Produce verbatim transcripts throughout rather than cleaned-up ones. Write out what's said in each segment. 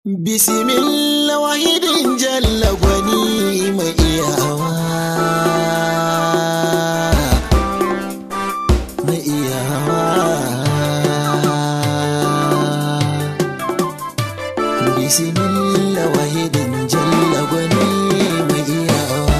Bismillah wahidin jalla gwani mai iyawa, mai iyawa. Bismillah wahidin jalla gwani mai iyawa.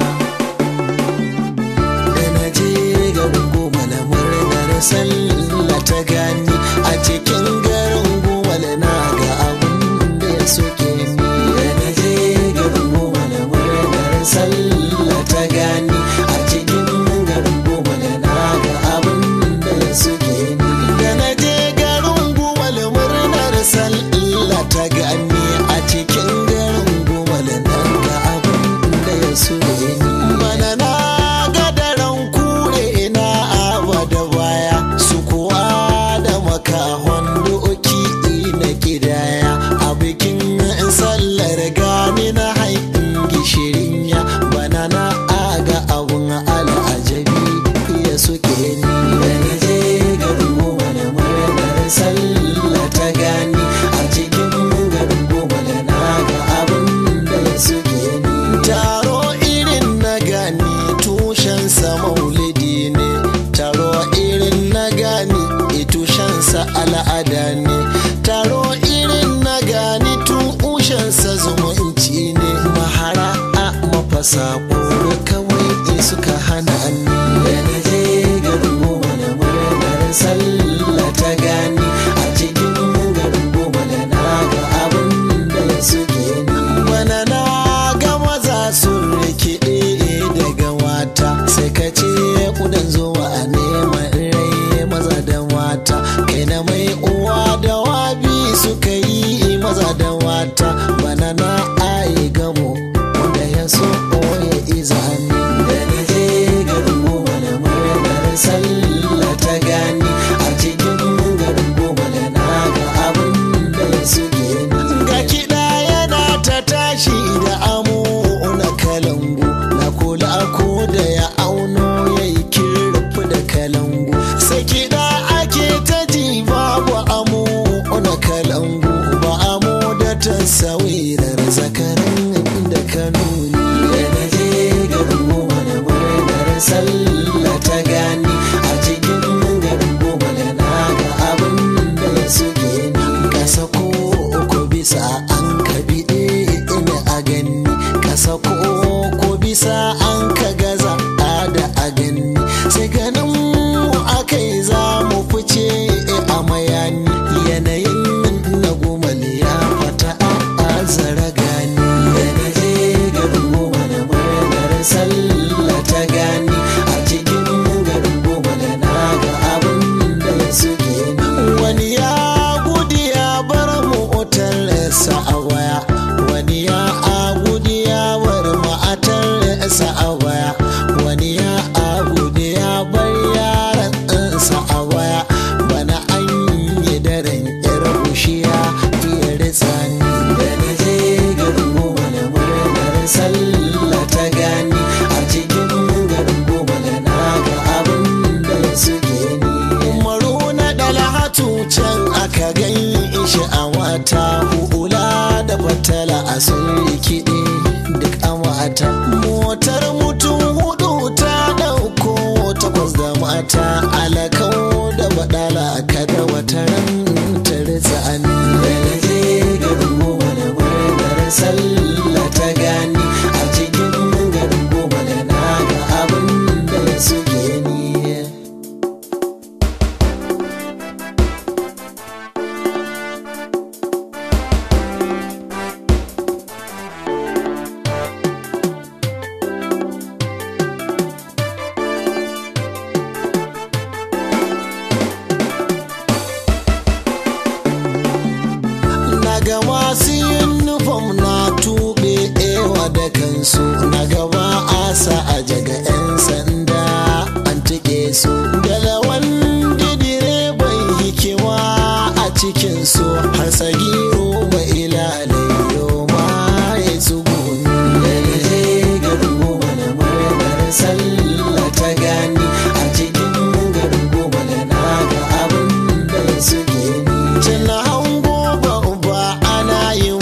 Da na je garin Goma na murnar sallah ta gani, a cikin garin Goma na ga abun da ya soke ni. Da na je garin Goma na murnar sallah ta gani, a cikin garin Goma na ga abun da ya soke ni. Da na je garin Goma na murnar sallah ta gani, a cikin garin Goma na ga abun da ya soke ni. Bana na ga daren kure ina aba da baya, su kuwa da makahon doki na kidaya. A bikin sallar gani na haifin gishirin ya, bana na aga abun al'ajabi ya suke ni. Da na je garin Goma na murnar sallah ta gani, a cikin garin Goma na ga abun da ya suke ni. Taro irin na gani tushensa maulidi ne, taro irin na gani tushensa al'ada ne, taro irin na gani tushensa zumunci ne. Mahara a mafasa kore kawai suka hana ni. Da na je garin Goma na murnar sallah ta gani, a cikin garin Goma na ga abun da ya suke ni. Bana na ga maza sun rikide daga wata, sai ka ce kudan zuwa a neman rai maza da mata. Kai na mai uwa da wabi suka yi maza da mata, bana na ayi gamo wanda ya so ya izani. Da na je garin Goma na murnar sallah ta gani, a cikin garin Goma na ga abun da ya suke ni. Ga kiɗa yana ta tashi da amo na kalangu, na kula ko da ya auno ya yi kirfi da kalangu. Sai kiɗa ake ta ji babu amo na kalangu, ba amo da tasawirar zakaran da kanuni. Da na je garin Goma na murnar sallah ta gani, a cikin garin Goma na ga abun da ya suke ni. Kasa ko ko bisa an ka biɗe ina a gani, kasa ko ko bisa an ka gaza da a gani. Sai ganin mu akai za mu fice a mayani, yanayin na Goma ya fata a zara gani. Da na je garin Goma na murnar sallah ta gani, a cikin garin Goma na ga abun da ya suke ni. Wani ya gudu ya bar motarsa a waya, wani ya gudu ya bar matarsa a waya, wani ya gudu ya bar yaransa a waya. Bana an yi daren yar bushiya iya ritsa ni. Da na je garin Goma na murnar sallah ta gani, a cikin garin Goma na ga abun da ya suke ni. Umaru na Dalhatu can aka gani shi a wata, hula da fatala a sun rikide duk a wata. Motar mutum hudu ta dauko takwas da mata, alakau da badala kada wata ran ta ritsa ni. Da na je garin Goma na murnar sallah ta gani, a cikin garin Goma na ga abun da ya suke ni. Naga masu yin nufam na tube ewa da kansu, na gaba asa a jaga 'yan sanda an tuke su. Da lawan direban hikima a cikinsu, har sagiro mai ilalayo ma ya tsuguni. Da na je garin Goma na murnar sallah ta gani, a cikin garin Goma na ga abun da ya suke ni. Tana hango ba ana yin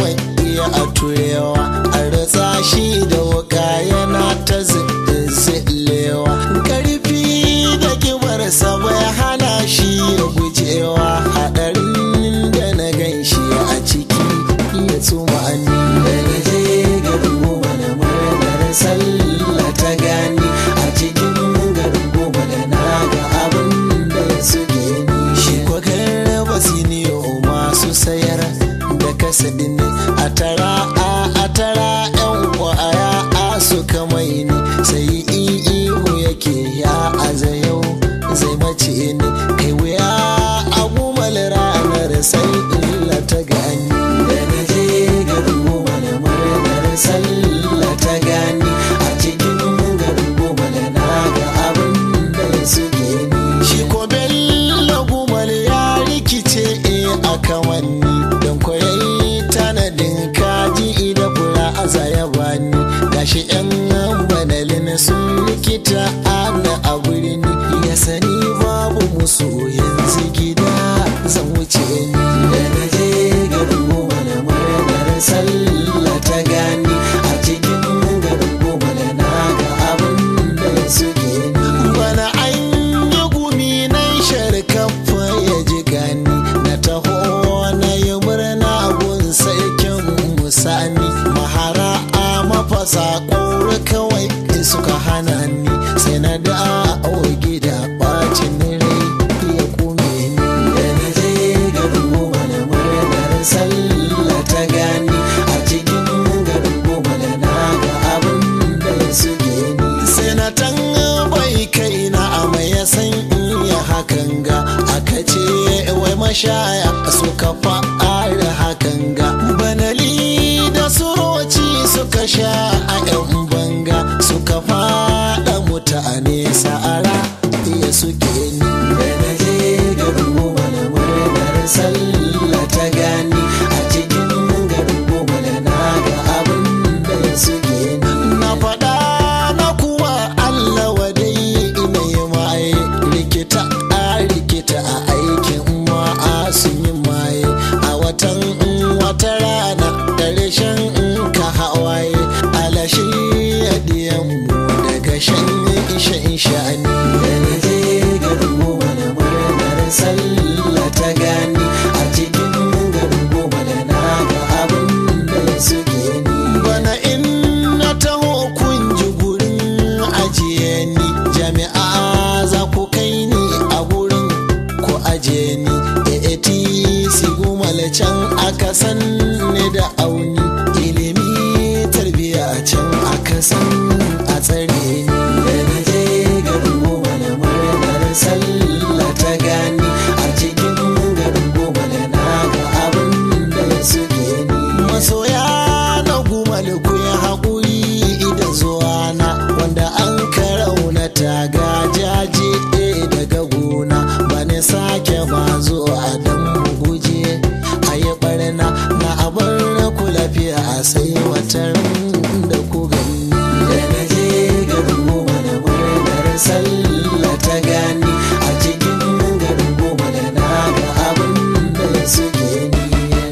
sayar da kasadin a tara a tara yan kwaya a suka mai ni sai ihu yake ya aza yau zai mace ni kai wuya a gumal ranar sai illa ta gani da na je garin gumal murnar sallah ta gani a cikin garin gumal na ga abin da suke ni shi ko bello gumal ya rikice a kamanni don koyayi tanadin kaji da fura a zaya bani gashi yan banalin sun likita ana a gurin ya sani babu musu yanzu gida zan wuce ni da na je garin gumal murnar sallah ta gani a cikin garin gumal na ga abin da suke ni bana an yi gumi nan sharkafa ya ji gani na taho na yi murna gun sarkin musani mahara a mafasa ƙaura kawai suka hana ni sai na dawo gida bacin rai ya kume ni da na je garin gumal murnar sallah ta gani a cikin garin gumal na ga abin da suke ni sai na tambayi kaina a mai san iya hakan ga aka ce wai mashaya suka fara hakan ga banali da suroci suka sha a yan banga suka fada mutane sa'ara iya suke ni da na je garin gumal murnar sallah ta gani a cikin garin gumal na ga abin da suke ni na faɗa na kuwa Allah wadai ina yi maye rikita a rikita a aikin ma'a sun yi maye a watan wata rana da rashin ka hawaye alashi yadiyanmu daga shan isha isha ni da na je garin gumal murnar sallah ta gani a cikin garin gumal na ga abin da suke ni bana in na taho kun ji gurin ajiye ni jami'a za ku kai ni a gurin ku ajiye ni A T C gumal can aka san ni da auni ilimi tarbiya can aka san a tsare ni da na je garin gumal murnar sallah ta gani a cikin garin gumal na ga abin da suke ni masoya na gumal ku ya haƙuri da zuwa na wanda an karaunata ga jaje daga gona ba ne sake ma zuwa don mu guje a yi barna na abar ku lafiya sai wata da ku gani da na je garin gumal murnar sallah ta gani a cikin garin gumal na ga abin da suke ni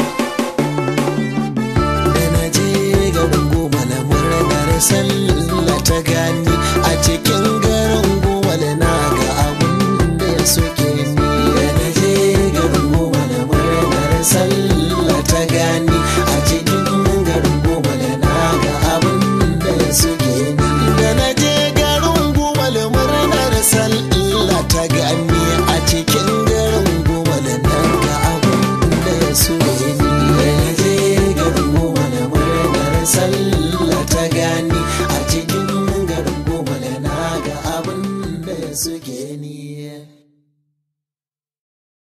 da na je garin gumal murnar sallah ta gani a cikin garin gumal na ga abin da suke ni da na je garin gumal murnar sallah ta gani a cikin garin gumal na ga abin da suke ni da na je garin gumal murnar sallah ta gani a cikin garin gumal na ga abin da suke ni da na je garin gumal murnar sallah ta gani a cikin garin gumal na ga abin da suke ni